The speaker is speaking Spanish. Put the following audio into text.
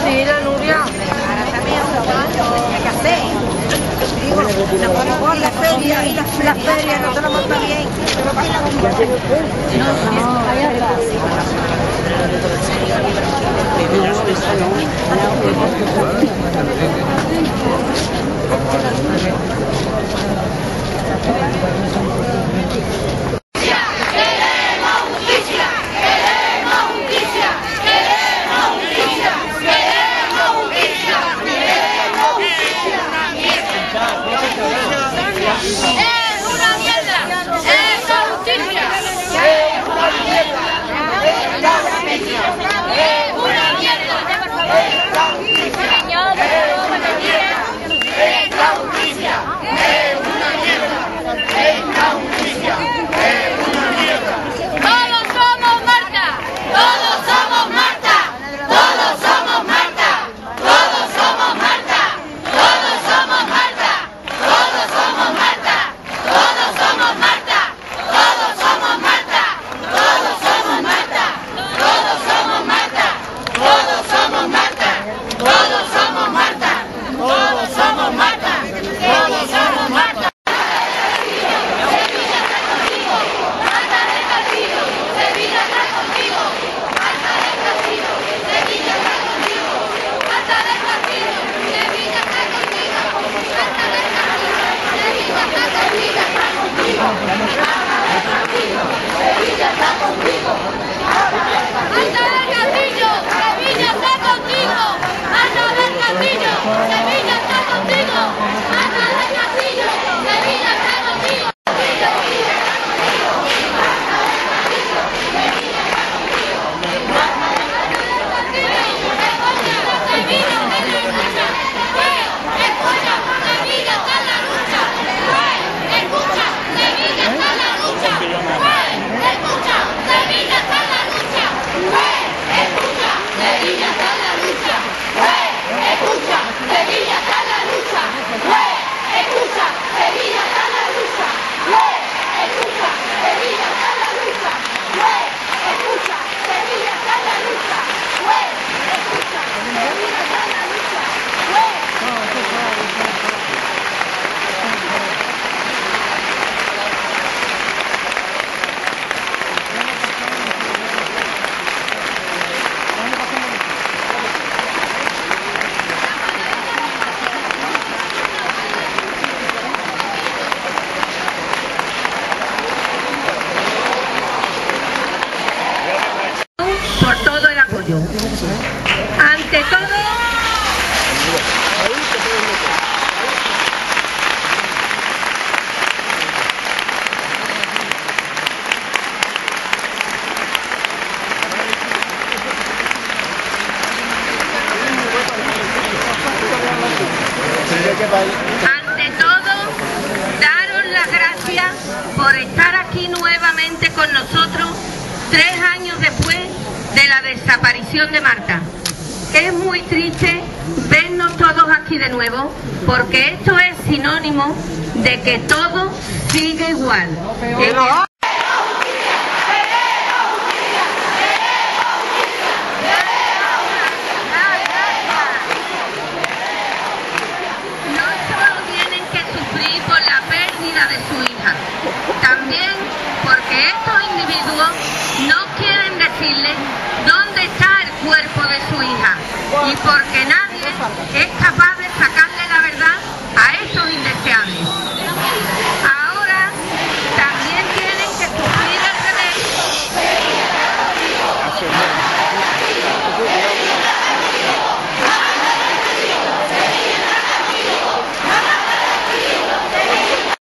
Sí, la Nuria. ¿Qué hacéis? Digo, por la feria y la feria no te lo monta bien. No, allá atrás. Por todo el apoyo. Ante todo, daros las gracias por estar aquí nuevamente con nosotros 3 años después de la desaparición de Marta. Es muy triste vernos todos aquí de nuevo, porque esto es sinónimo de que todo sigue igual. No solo tienen que sufrir por la pérdida de su hija, también porque estos individuos no quieren decirles dónde está el cuerpo de su hija, y porque nada